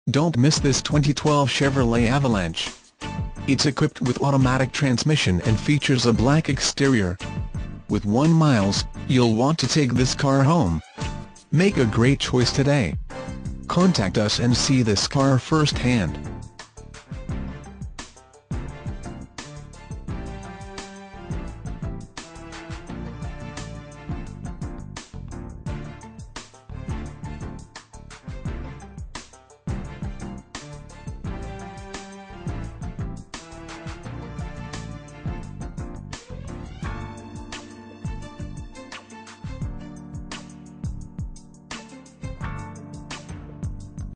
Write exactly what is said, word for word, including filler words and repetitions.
Don't miss this twenty twelve Chevrolet Avalanche. It's equipped with automatic transmission and features a black exterior. With one miles, you'll want to take this car home. Make a great choice today. Contact us and see this car firsthand.